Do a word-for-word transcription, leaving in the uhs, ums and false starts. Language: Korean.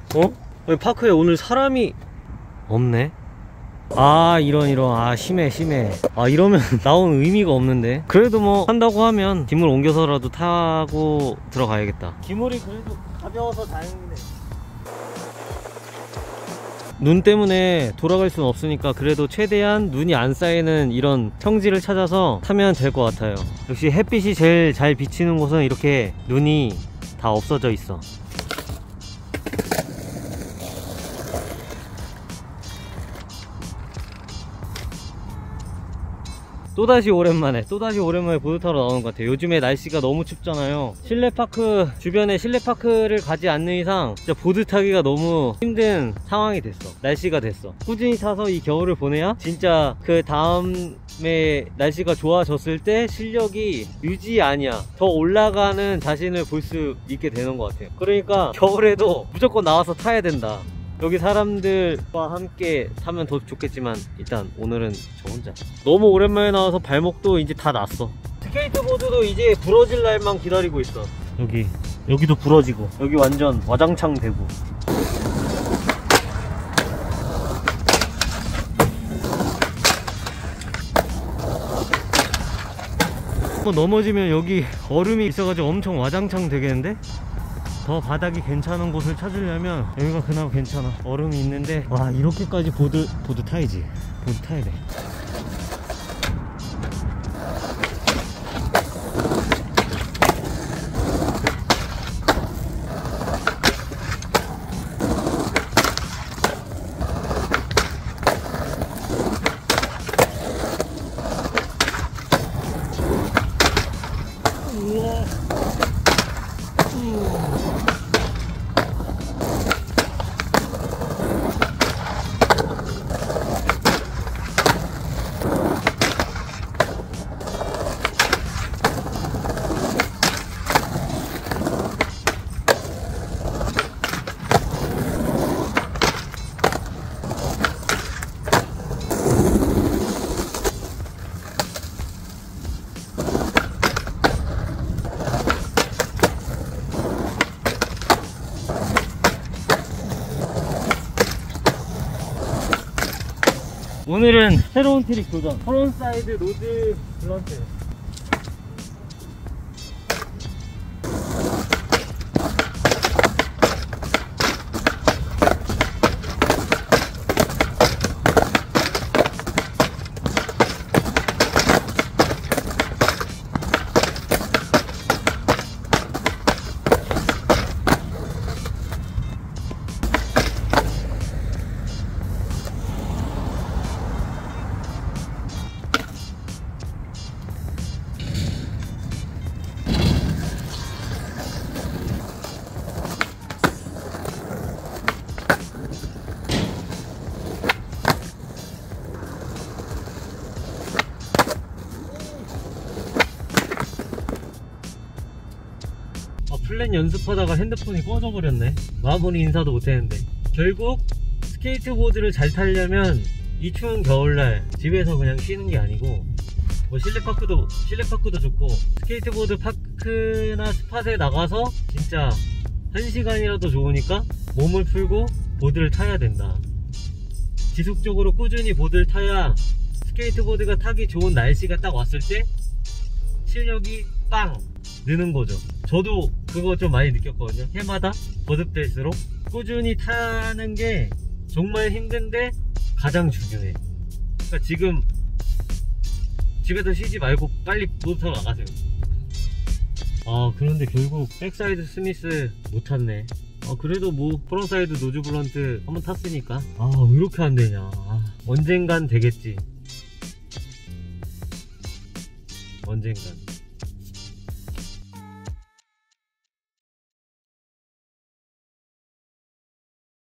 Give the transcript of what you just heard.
어? 왜 파크에 오늘 사람이 없네? 아 이런 이런 아 심해 심해. 아 이러면 나온 의미가 없는데. 그래도 뭐 한다고 하면 기물 옮겨서라도 타고 들어가야겠다. 기물이 그래도 가벼워서 다행이네. 눈 때문에 돌아갈 수는 없으니까 그래도 최대한 눈이 안 쌓이는 이런 평지를 찾아서 타면 될 것 같아요. 역시 햇빛이 제일 잘 비치는 곳은 이렇게 눈이 다 없어져 있어. 또다시 오랜만에 또다시 오랜만에 보드 타러 나오는 것 같아요. 요즘에 날씨가 너무 춥잖아요. 실내파크 주변에 실내파크를 가지 않는 이상 진짜 보드 타기가 너무 힘든 상황이 됐어. 날씨가 됐어. 꾸준히 타서 이 겨울을 보내야 진짜 그 다음에 날씨가 좋아졌을 때 실력이 유지 아니야 더 올라가는 자신을 볼 수 있게 되는 것 같아요. 그러니까 겨울에도 무조건 나와서 타야 된다. 여기 사람들과 함께 타면 더 좋겠지만 일단 오늘은 저 혼자. 너무 오랜만에 나와서 발목도 이제 다 났어. 스케이트보드도 이제 부러질 날만 기다리고 있어. 여기 여기도 부러지고 여기 완전 와장창 되고. 한번 넘어지면 여기 얼음이 있어가지고 엄청 와장창 되겠는데? 더 바닥이 괜찮은 곳을 찾으려면 여기가 그나마 괜찮아. 얼음이 있는데 와 이렇게까지 보드 보드 타야지. 보드 타야 돼. 우와. 오늘은 새로운 트릭 도전. 프론사이드 로드 블런트. 플랜 연습하다가 핸드폰이 꺼져버렸네. 마무리 인사도 못했는데. 결국 스케이트보드를 잘 타려면 이 추운 겨울날 집에서 그냥 쉬는 게 아니고 뭐 실내파크도 실내파크도 좋고 스케이트보드 파크나 스팟에 나가서 진짜 한 시간이라도 좋으니까 몸을 풀고 보드를 타야 된다. 지속적으로 꾸준히 보드를 타야 스케이트보드가 타기 좋은 날씨가 딱 왔을 때 실력이 빵 느는 거죠. 저도 그거 좀 많이 느꼈거든요. 해마다 거듭될수록 꾸준히 타는 게 정말 힘든데 가장 중요해. 그러니까 지금 집에서 쉬지 말고 빨리 보드 타러 나가세요. 아 그런데 결국 백사이드 스미스 못 탔네. 아 그래도 뭐 프론사이드 노즈 블런트 한번 탔으니까. 아 왜 이렇게 안 되냐. 아, 언젠간 되겠지. 언젠간.